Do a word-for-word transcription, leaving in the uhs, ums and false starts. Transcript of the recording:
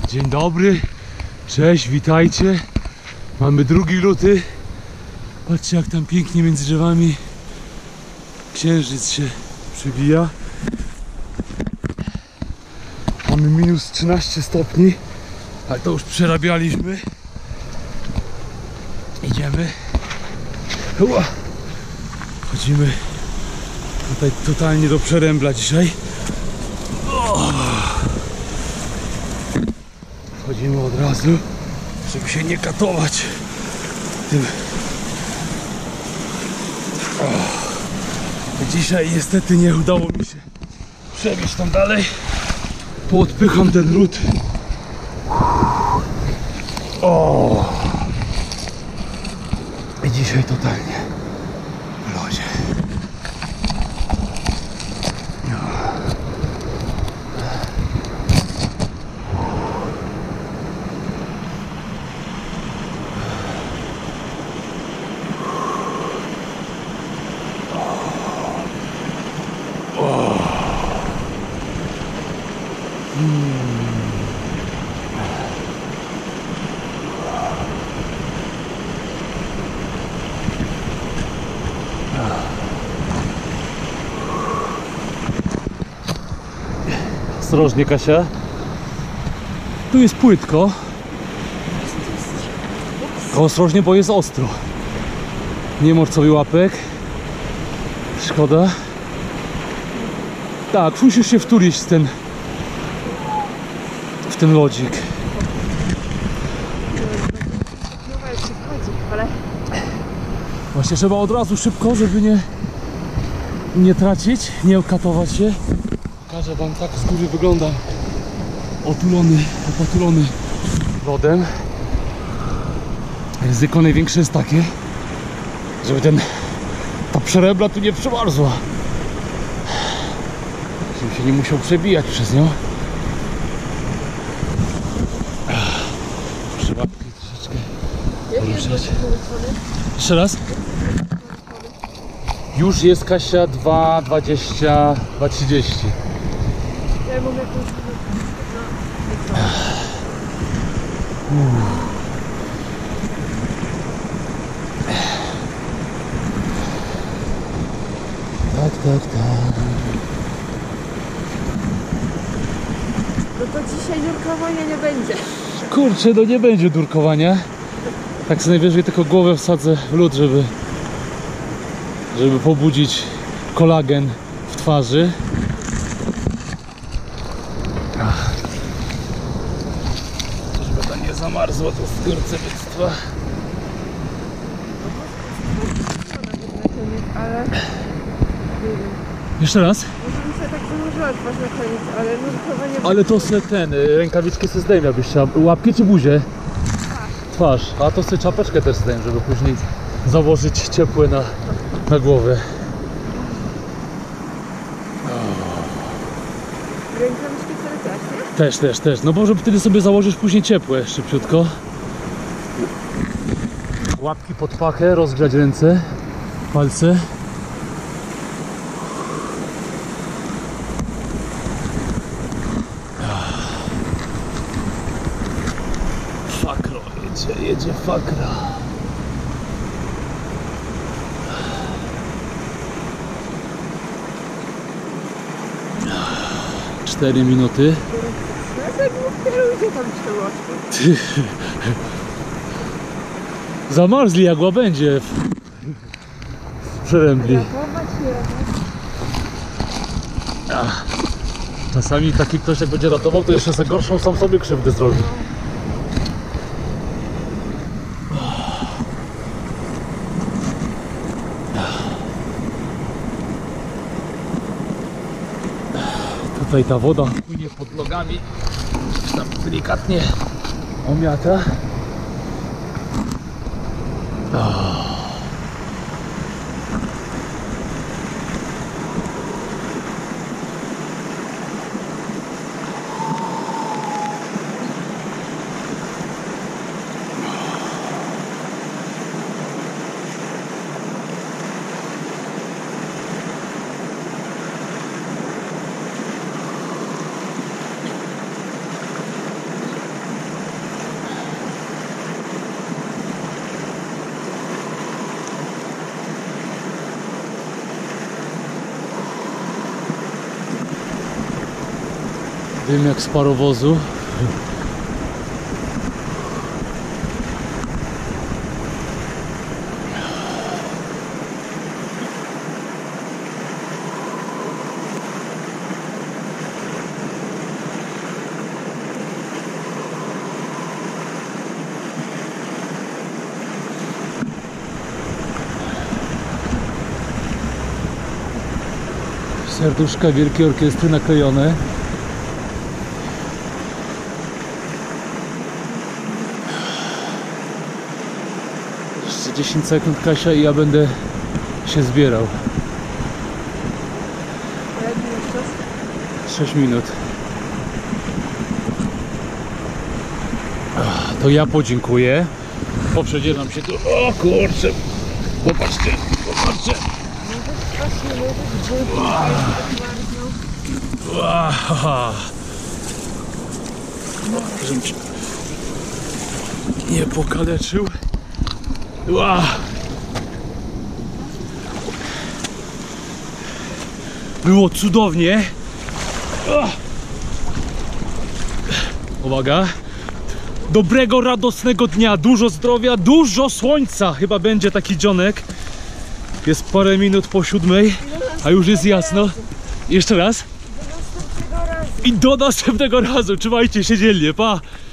Dzień dobry, cześć, witajcie. Mamy drugi luty. Patrzcie, jak tam pięknie między drzewami księżyc się przybija. Mamy minus trzynaście stopni, ale to już przerabialiśmy. Idziemy. Ua. Chodzimy tutaj totalnie do Przerębla dzisiaj. O. Wchodzimy od razu, żeby się nie katować tym. O. Dzisiaj niestety nie udało mi się przebić tam dalej. Podpycham ten lód. O. I dzisiaj totalnie w lodzie. Ostrożnie, Kasia. Tu jest płytko. Ostrożnie, bo jest ostro. Nie mocz sobie łapek. Szkoda. Tak, musisz się wtulić w ten w ten lodzik. Właśnie trzeba od razu szybko, żeby nie nie tracić, nie okatować się. Pokażę wam, tak z góry wygląda otulony, opatulony lodem. Ryzyko największe jest takie, żeby ten ta Przerębla tu nie przemarzła, żebym się nie musiał przebijać przez nią. Trzeba troszeczkę poruszać. Jeszcze raz. Już jest, Kasia, dwa dwadzieścia, dwa trzydzieści. Ja mam jakąś... Tak, tak, tak. No to dzisiaj nurkowania nie będzie. Kurczę, no nie będzie nurkowania. Tak co najwyżej tylko głowę wsadzę w lód, żeby żeby pobudzić kolagen w twarzy. Żeby to nie zamarzło, to skurczybyctwo. Ale... Jeszcze raz? Może bym sobie tak założyła twarz na koniec, ale nurkowanie... Ale to se ten, rękawiczki se zdejmę, byś chciała. Łapki czy buzię? Twarz. Twarz. A to sobie czapeczkę też zdejmę, żeby później założyć ciepłe na, na głowę. Rękawiczki wtedy też, nie? Też, też, też. No bo żeby wtedy sobie założysz później ciepłe, szybciutko. Łapki pod pachę, rozgrzać ręce, palce. Fakro jedzie, jedzie fakra. Cztery minuty. No tak mów, kierujcie tam cztery. Zamarzli jak łabędzie w, w Przerębli. Ach. Czasami taki ktoś, jak będzie ratował, to jeszcze za gorszą sam sobie krzywdę zrobi. Tutaj ta woda płynie pod nogami, coś tam delikatnie omiata. Oh. Wiem jak z parowozu. Serduszka Wielkiej Orkiestry naklejone. Jeszcze dziesięć sekund, Kasia, i ja będę się zbierał. A jaki masz czas? sześć minut. To ja podziękuję. Poprzedzieram się tu. O kurczę. Popatrzcie, popatrzcie. Właśnie, no Wow. Żebym cię nie pokaleczył. Wow. Było cudownie. Uwaga. Dobrego, radosnego dnia. Dużo zdrowia, dużo słońca. Chyba będzie taki dzionek. Jest parę minut po siódmej, a już jest jasno. Jeszcze raz. do następnego razu. I do następnego razu. Trzymajcie się dzielnie. Pa.